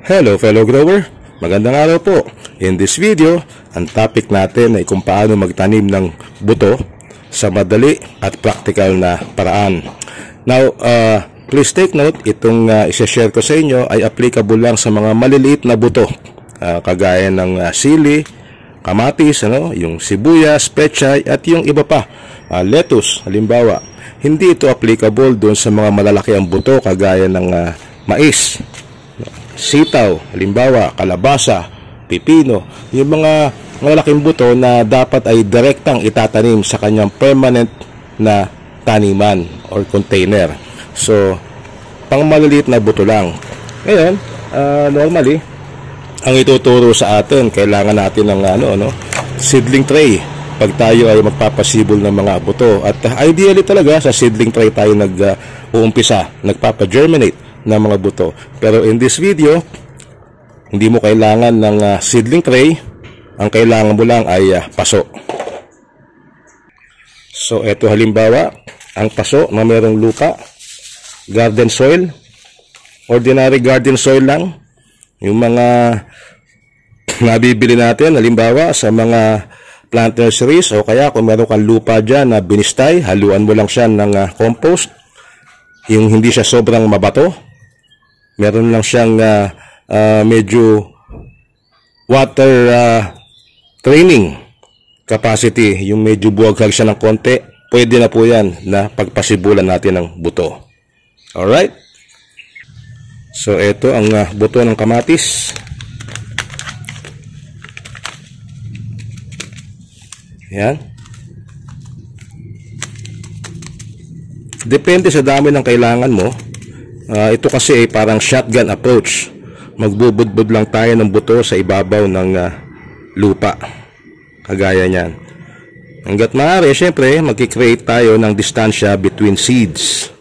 Hello fellow grower, magandang araw po. In this video, ang topic natin ay kung paano magtanim ng buto sa madali at practical na paraan. Now, please take note, itong isa-share ko sa inyo ay applicable lang sa mga maliliit na buto, kagaya ng sili, kamatis, yung sibuyas, pechay at yung iba pa, lettuce, halimbawa. Hindi ito applicable doon sa mga malalaki ang buto kagaya ng mais, sitaw, halimbawa, kalabasa, pipino, yung mga malaking buto na dapat ay direktang itatanim sa kanyang permanent na taniman or container. So, pang maliliit na buto lang. Ngayon, normally, ang ituturo sa atin, kailangan natin ng seedling tray pag tayo ay magpapasibol ng mga buto. At ideally talaga, sa seedling tray tayo nag-uumpisa, nagpapa-germinate ng mga buto. Pero in this video, hindi mo kailangan ng seedling tray. Ang kailangan mo lang ay paso. So eto halimbawa, ang paso na mayroong lupa, garden soil, ordinary garden soil lang. Yung mga nabibili natin halimbawa sa mga plant nurseries, o kaya kung meron kang lupa dyan na binistay, haluan mo lang siya ng compost, yung hindi siya sobrang mabato, meron lang siyang medyo water training capacity, yung medyo buwaghag siya ng konti, pwede na po yan na pagpasibulan natin ng buto. Alright? So ito ang buto ng kamatis. Yan. Depende sa dami ng kailangan mo. Ito kasi ay parang shotgun approach. Magbubudbud lang tayo ng buto sa ibabaw ng lupa. Kagaya niyan. Hanggat maaari, syempre, magkikreate tayo ng distansya between seeds.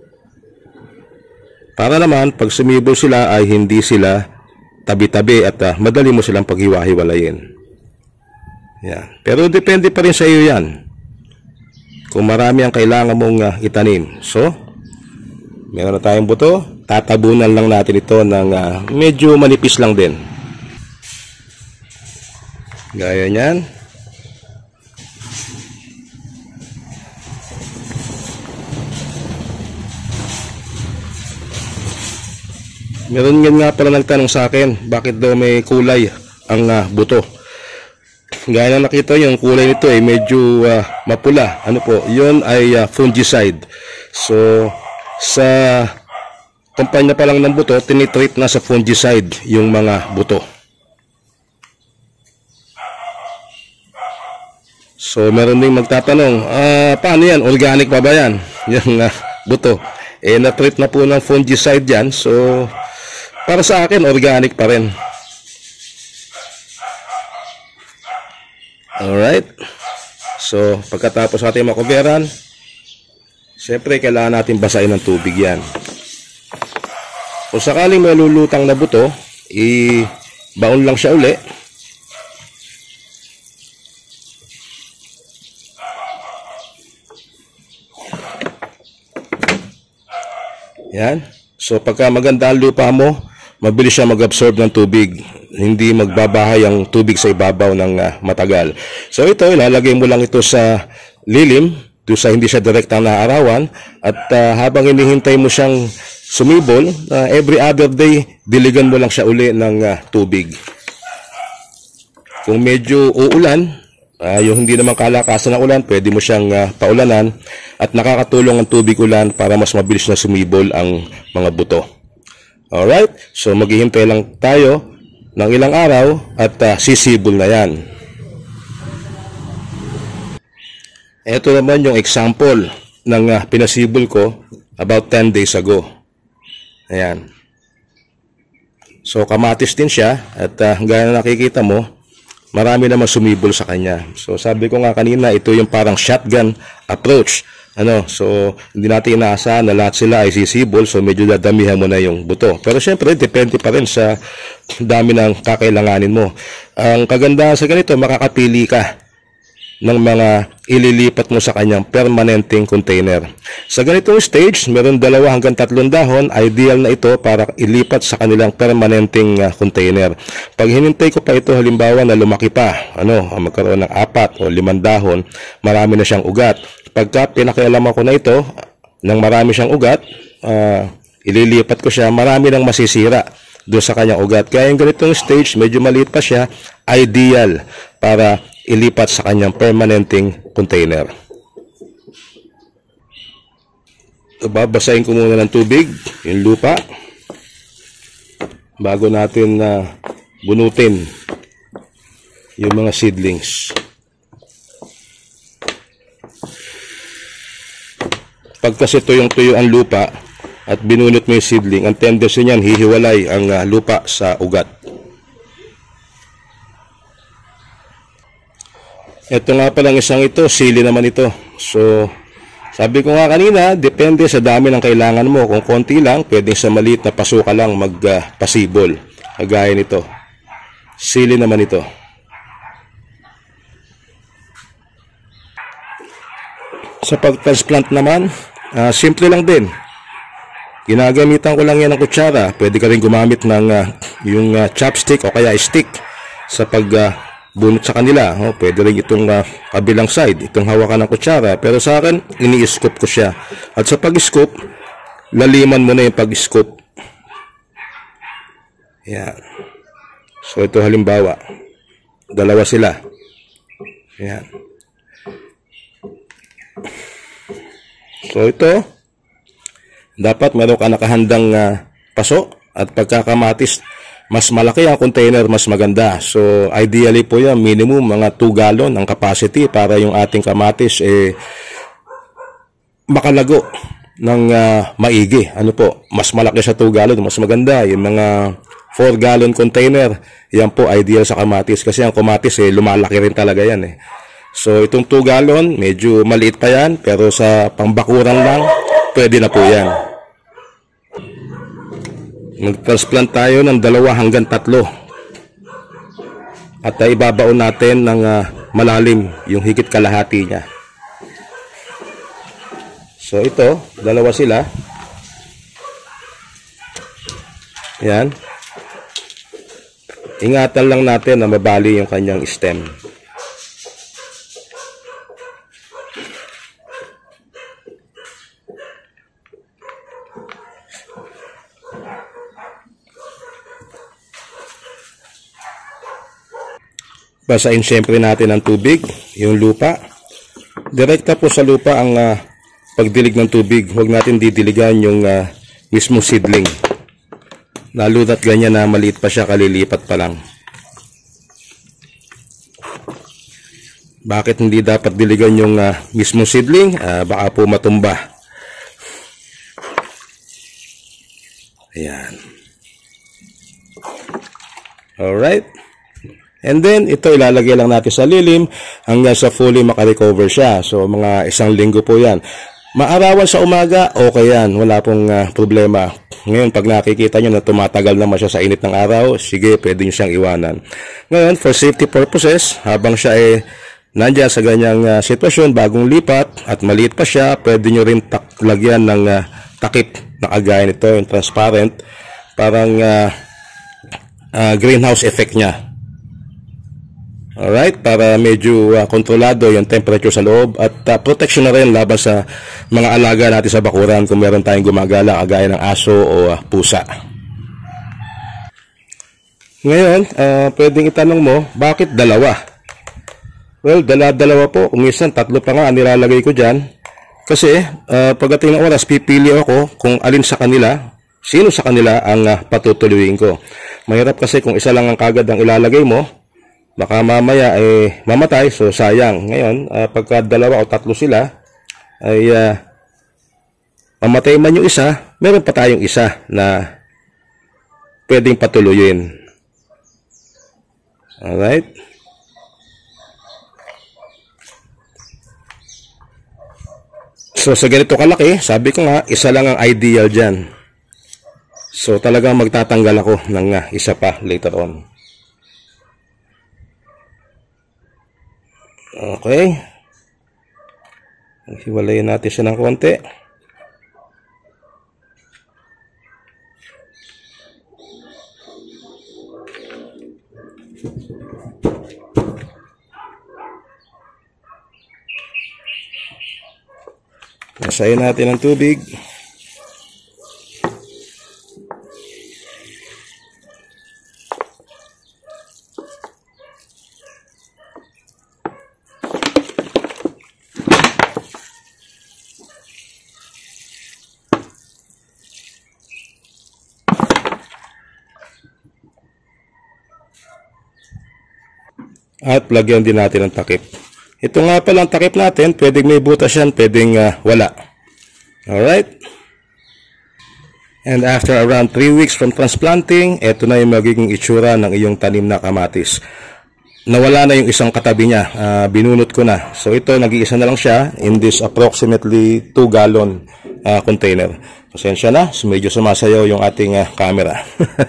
Para naman, pag sumibol sila ay hindi sila tabi-tabi at madali mo silang paghiwa-hiwalayin. Yan. Pero depende pa rin sa iyo yan. Kung marami ang kailangan mong itanim. So, meron na tayong buto. Tatabunan lang natin ito ng medyo manipis lang din. Gaya niyan. Meron nga pala nagtanong sa akin, bakit daw may kulay ang buto. Gaya na nakita yung kulay nito ay medyo mapula. Ano po? Yun ay fungicide. So, sa kumpanya pa lang ng buto, tinitreat na sa fungicide yung mga buto. So, meron ding magtatanong, paano yan? Organic pa ba yan? Yung buto. Na-treat na po ng fungicide yan. So, para sa akin, organic pa rin. Alright. So, pagkatapos ating makuveran, siyempre, kailangan natin basahin ng tubig yan. Kung sakaling may lulutang na buto, i-baon lang siya uli. Yan. So, pagka maganda ang lupa mo, mabilis siya mag-absorb ng tubig. Hindi magbabahay ang tubig sa ibabaw ng matagal. So, ito, ilalagay mo lang ito sa lilim, doon sa hindi siya direktang naarawan, at habang hinihintay mo siyang sumibol, every other day, diligan mo lang siya uli ng tubig. Kung medyo uulan, yung hindi naman kalakasan ng ulan, pwede mo siyang paulanan, at nakakatulong ang tubig ulan para mas mabilis na sumibol ang mga buto. Alright? So, maghihintay lang tayo ng ilang araw at sisibol na yan. Ito naman yung example ng pinasibol ko about 10 days ago. Ayan. So, kamatis din siya at gaya na nakikita mo, marami naman sumibol sa kanya. So, sabi ko nga kanina, ito yung parang shotgun approach. So, hindi natin inaasahan na lahat sila ay sisibol, so medyo dadamihan mo na yung buto. Pero syempre, depende pa rin sa dami ng kakailanganin mo. Ang kagandahan sa ganito, makakapili ka ng mga ililipat mo sa kanyang permanenteng container. Sa ganitong stage, meron 2 hanggang 3 dahon, ideal na ito para ilipat sa kanilang permanenteng container. Pag hinintay ko pa ito, halimbawa na lumaki pa, magkaroon ng 4 o 5 dahon, marami na siyang ugat. Pagka pinakialaman ko na ito, nang marami siyang ugat, ililipat ko siya, marami nang masisira doon sa kanyang ugat. Kaya yung ganitong stage, medyo maliit pa siya, ideal para ilipat sa kanyang permanenteng container. Babasahin ko muna ng tubig yung lupa bago natin bunutin yung mga seedlings. Pag kasi tuyo ang lupa at binunot mo yung seedling, ang tendency niyan hihiwalay ang lupa sa ugat. Ito nga palang isang ito, sili naman ito. So, sabi ko nga kanina, depende sa dami ng kailangan mo. Kung konti lang, pwedeng sa maliit na pasuka lang magpasibol. Kagaya nito. Sili naman ito. Sa pag-transplant naman, simple lang din. Ginagamitan ko lang yan ng kutsara. Pwede ka rin gumamit ng yung chopstick o kaya stick sa pagbunot sa kanila. Pwede rin itong kabilang side, itong hawakan ng kutsara. Pero sa akin, ini-scoop ko siya. At sa pag-scoop, laliman mo na yung pag-scoop. Yan. So ito halimbawa, 2 sila. Yan. So ito, dapat meron ka nakahandang paso at pagkakamatis, mas malaki ang container, mas maganda. So ideally po yan, minimum mga 2 gallon ang capacity para yung ating kamatis makalago ng maigi. Mas malaki sa 2 gallon, mas maganda. Yung mga 4 gallon container, yan po ideal sa kamatis kasi ang kamatis lumalaki rin talaga yan . So itong 2 gallon, medyo maliit pa yan, pero sa pangbakuran lang, pwede na po yan. Mag-transplant tayo ng 2 hanggang 3. At ibabaon natin ng malalim yung higit kalahati niya. So ito, 2 sila. Yan. Ingatan lang natin na mabali yung kanyang stem. Basahin siyempre natin ang tubig, yung lupa. Direkta po sa lupa ang pagdilig ng tubig. Huwag natin didiligan yung mismo seedling. Lalo na't ganyan na maliit pa siya, kalilipat pa lang. Bakit hindi dapat diligan yung mismo seedling? Baka po matumba. Ayan. Alright. And then, ito ilalagay lang natin sa lilim hanggang sa fully makarecover siya. So, mga 1 linggo po yan. Maarawan sa umaga, okay yan. Wala pong problema. Ngayon, pag nakikita nyo na tumatagal naman siya sa init ng araw, sige, pwede nyo siyang iwanan. Ngayon, for safety purposes, habang siya nandiyan sa ganyang sitwasyon, bagong lipat, at maliit pa siya, pwede nyo rin lagyan ng takip na kagaya nito, yung transparent, parang greenhouse effect niya. Alright, para medyo kontrolado yung temperature sa loob at protection na rin laban sa mga alaga natin sa bakuran kung meron tayong gumagala kagaya ng aso o pusa. Ngayon, pwedeng itanong mo, bakit 2? Well, dalawa po. Kung minsan 3 pa nga ang nilalagay ko dyan. Kasi pagdating ng oras, pipili ako kung alin sa kanila, sino sa kanila ang patutuluin ko. Mahirap kasi kung isa lang ang kagad ang ilalagay mo, baka mamaya mamatay, so sayang. Ngayon, pagka 2 o 3 sila, ay mamatay man yung isa, meron pa tayong isa na pwedeng patuluyin. Alright? So, sa ganito kalaki, sabi ko nga, isa lang ang ideal dyan. So, talagang magtatanggal ako ng isa pa later on. Okay. Hiwalayin natin siya ng konti. Lasayin natin ng tubig. At lagyan din natin ng takip. Ito nga palang takip natin, pwedeng may butas yan, pwedeng wala. Alright? And after around 3 weeks from transplanting, ito na yung magiging itsura ng iyong tanim na kamatis. Nawala na yung isang katabi niya, binunot ko na. So ito, nag-iisa na lang siya in this approximately 2 gallon container. Pasensya na, medyo sumasayaw yung ating camera.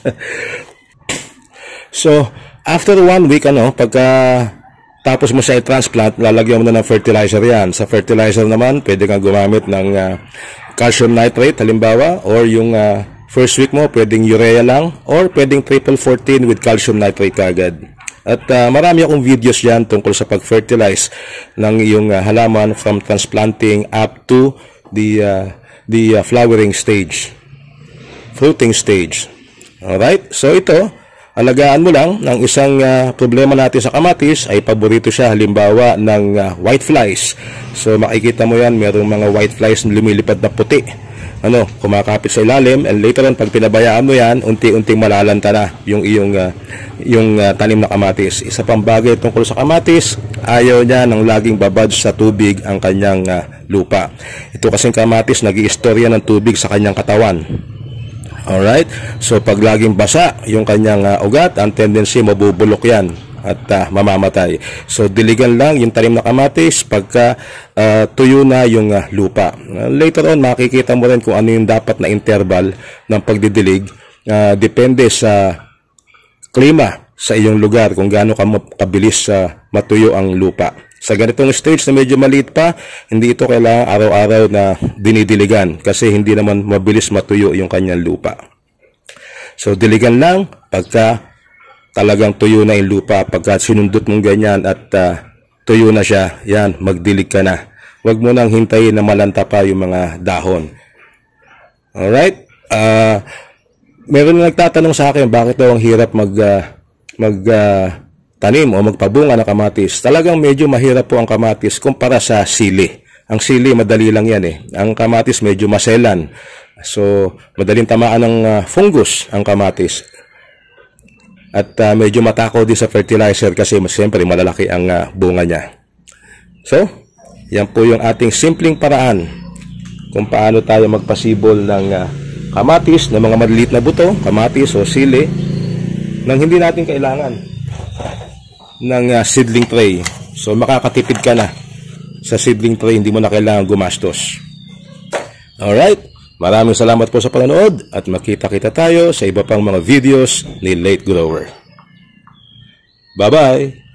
So, after 1 week, pagka tapos mo siya i-transplant, lalagyan mo na ng fertilizer yan. Sa fertilizer naman, pwede kang gumamit ng calcium nitrate, halimbawa, or yung first week mo, pwedeng urea lang, or pwedeng triple 14 with calcium nitrate kagad. At marami akong videos dyan tungkol sa pag-fertilize ng iyong halaman from transplanting up to the flowering stage, fruiting stage. Alright, so ito, alagaan mo lang ng isang problema natin sa kamatis ay paborito siya halimbawa ng white flies. So makikita mo yan, mayroong mga white flies na lumilipad na puti. Kumakapit sa ilalim, and later on pag pinabayaan mo yan, unti-unting malalanta na yung tanim na kamatis. Isa pang bagay tungkol sa kamatis, ayaw niya ng laging babad sa tubig ang kanyang lupa. Ito kasing kamatis, nag-iistorya ng tubig sa kanyang katawan. Alright, so pag laging basa yung kanyang ugat, ang tendency mabubulok yan at mamamatay. So diligan lang yung tanim na kamatis pagka tuyo na yung lupa. Later on makikita mo rin kung ano yung dapat na interval ng pagdidilig. Depende sa klima sa iyong lugar kung gaano kabilis matuyo ang lupa. Sa ganitong stage na medyo maliit pa, hindi ito kailangan araw-araw na dinidiligan kasi hindi naman mabilis matuyo yung kanyang lupa. So, diligan lang pagka talagang tuyo na yung lupa. Pagka sinundot mong ganyan at tuyo na siya, yan, magdilig ka na. Huwag mo nang hintayin na malanta pa yung mga dahon. Alright? Meron na nagtatanong sa akin, bakit daw ang hirap tanim o magpabunga ng kamatis. Talagang medyo mahirap po ang kamatis kumpara sa sili. Ang sili, madali lang yan Ang kamatis medyo maselan. So, madaling tamaan ng fungus ang kamatis. At medyo matakaw din sa fertilizer kasi siyempre malalaki ang bunga niya. So, yan po yung ating simpleng paraan kung paano tayo magpasibol ng kamatis, ng mga maliliit na buto, kamatis o sili, nang hindi natin kailangan ng seedling tray. So makakatipid ka na sa seedling tray, hindi mo na kailangan gumastos. Alright, maraming salamat po sa panonood at makita-kita tayo sa iba pang mga videos ni Late Grower. Bye-bye!